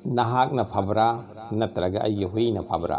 नहाकना फबरा नत्रगा अय्य हुईना फबरा।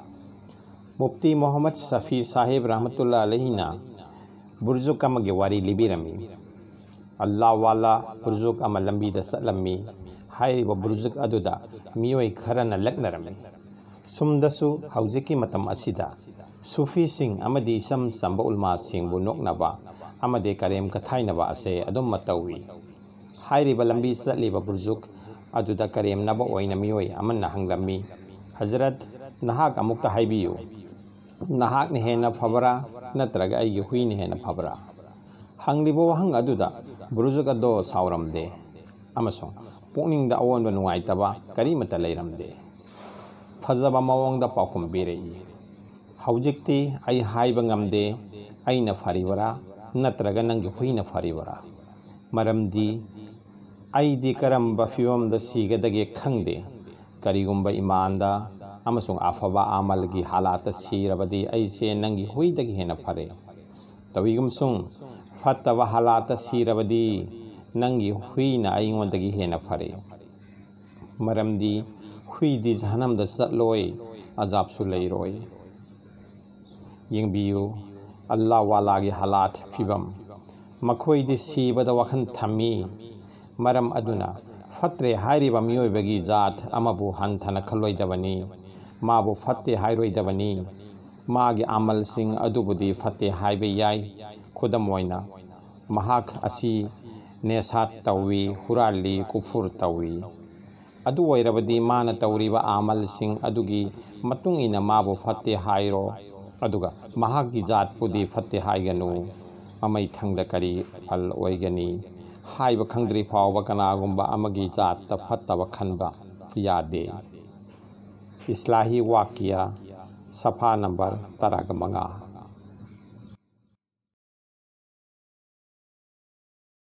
मुफ्ती मोहम्मद सफ़ी साहिब रहमतुल्लाह अलैहिना बुर्जुक अमगे वारी लिबिरमी। अल्लाह वाला बुर्जुक अमा लंबीदा चटलम्मी। हाइरिबा बुर्जुक अदुदा मियोय खरना लक्नरमी। सुमदसु हौजिकी मतम असिदा सूफी सिंह अमदी सम संबा उलमा सिंहबु नोकनबा अमदे करेम कथाइनबा असे अदुम मतवी। हाइरिबा लंबी चटलिबा बुर्जुक अदुदा करेम नबा ओइना मियोय अमन्ना हंगलम्मी, हजरत नहाक अमुक्ता हाइबियु, नहाकने हेना फबरा नत्रगा अय्य हुईने हेना फबरा। हंगलिबो वहंग अदुदा बुर्जुक अदो सावरमदे अमसों पुकनिंगदा अवोनबा नुंगाइतबा करीमता लैरमदे। फजबा मवोंगदा पाउखुम बिरई। हौजिक्ति अई हाइबा ngamदे अइना फरिबरा नत्रगा नंगी हुईना फरिबरा। मरमदी अइदी करम्बा फिवमदा सिगदगे खंगदे। करिगुम्बा इमानदा अमसों आफबा आमलगी हालात सिरबदी अइसे नंगी हुईदगी हेना फरे। तविगुमसुं फत्तबा हालात सिरबदी नंगी हुईना अइंगोंदगी हेना फरे। मरमदी हुईदी जहनमदा चटलोय अजाबसु लैरोय। यंगबियु अल्लाह वालागी हालात फिबम मखोइदी सिबदा वखन थम्मी। मरम अदुना फत्रे हाइरिबा मियोइबगी जात अमबु हंथना खलोइदबनी, माबु फत्ते हाइरोइदबनी। मागी आमलसिंग अदुबुदी फत्ते हाइबे याय। खुदम ओइना महाक असि नेसात तवी, हुराली, कुफुर तवी। अदु ओइरबदी माना तौरिबा आमलसिंग अदुगी मतुंग इना माबु फत्ते हाइरो, अदुगा महाकी जात पुदी फत्ते हाइगनु। ममई थंगदा करी फल ओइगनी हाइबा खंगद्री फावबा कनागुम्बा अमगी जात फत्तबा खनबा यादे। इस्लाही वाकिया सफ़ा नंबर 13